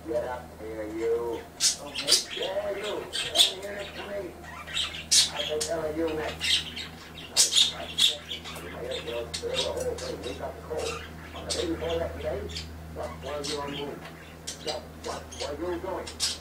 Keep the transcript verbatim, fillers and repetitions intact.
Get up here, you. Okay. Yeah, you. Stand here next to me. I can tell you next. You'll spill the whole thing. We got the cold. On the day before that day, what were you on move? What, what were you doing?